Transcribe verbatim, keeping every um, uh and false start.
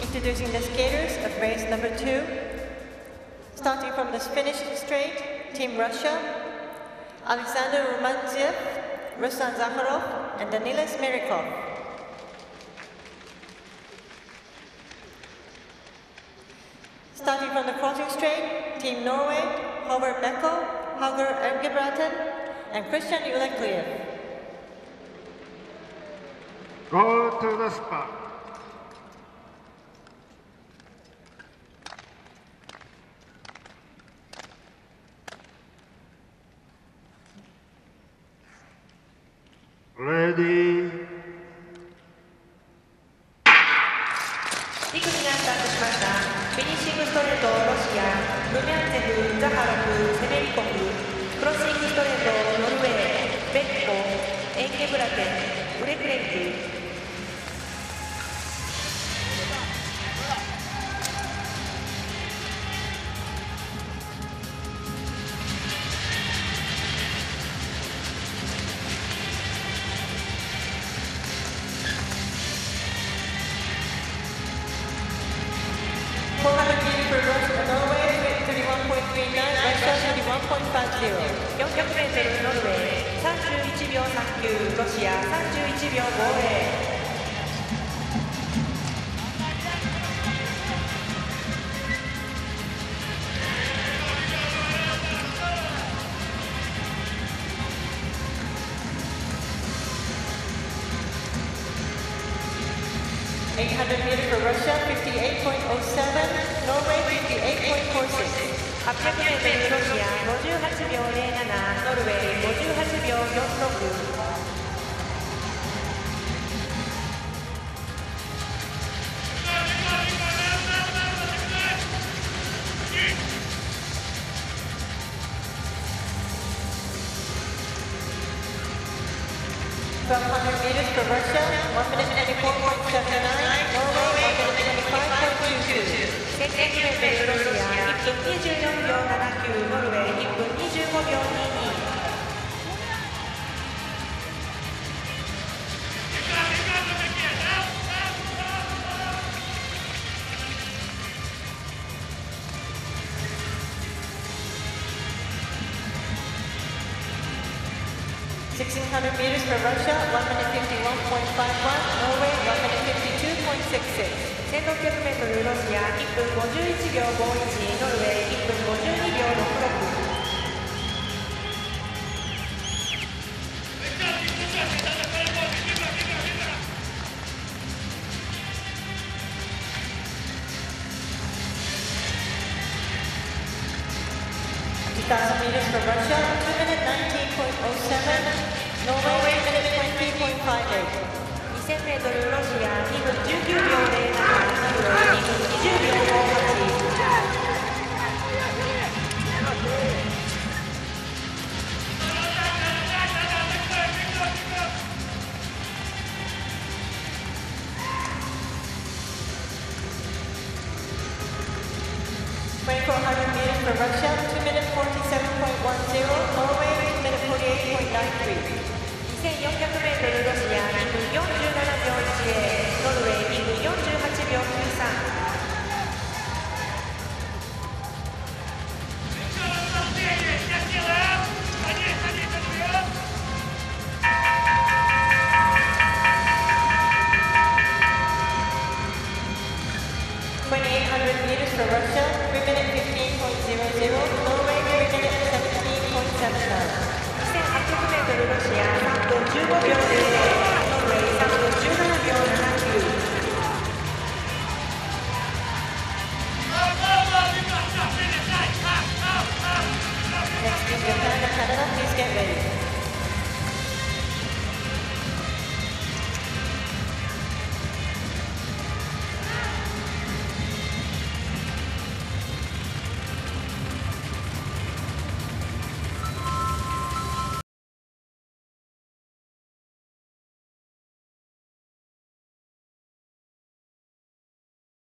Introducing the skaters of race number two. Starting from the finish straight, Team Russia, Alexander Romanziev, Ruslan Zakharov, and Danilis Merikov. Starting from the crossing straight, Team Norway, Howard Meckel, Hauger Ergebraten, and Christian Ulekliev. Go to the spot. Ready. 陸になスタートしました。フィニッシングストレート、ロシア、ルミャンツェフ、ザハロフ、セメリコフ、クロッシングストレート、ノルウェー、ベッコ、エンゲブラテン、ウレクレンク。 four hundred meters for Russia, Norway, thirty-one point three nine, Russia, thirty-one point five zero. よんひゃくメートルノルウェー、さんじゅういちびょうさんきゅう、ロシア、さんじゅういちびょうごじゅう。 eight hundred meters for Russia, fifty-eight point zero seven, Norway, fifty-eight point four six. はっぴゃくメートルロシア、ごじゅうはちびょうゼロなな、ノルウェー、ごじゅうはちびょうよんじゅうろく。 twelve hundred meters for Russia, one minute twenty-four point seven nine, Norway, one minute twenty-five point two two. せんにひゃくメートルロシア、いっぷんにじゅうよんびょうななきゅう、ノルウェー、いっぷんにじゅうごびょうにじゅうに。 sixteen hundred meters for Russia, one minute fifty-one point five one, Norway, one minute fifty-two point six six. せんろっぴゃくメートルロシア、いっぷんごじゅういちびょうごじゅういち、ノルウェー、いっぷんごじゅうにびょうろくろく。 two thousand meters for Russia, two minute nineteen point zero seven, Norway, two minute twenty point five eight. にせんメートルロシア、にふんじゅうきゅうびょうゼロなな、ノルウェー、にふんにじゅうびょうごじゅうはち。 twenty-four hundred meters for Russia, two minute forty-seven point one zero, Norway, two minute forty-eight point nine three. にせんよんひゃくメートルロシア、にふんよんじゅうななびょういちゼロ、ノルウェー、にふんよんじゅうはちびょうきゅうさん。 twenty-eight hundred meters for Russia, three minute fifteen point zero zero, Norway, three minute seventeen point seven nine. にせんはっぴゃくメートルロシア、さんぷんじゅうごびょうゼロ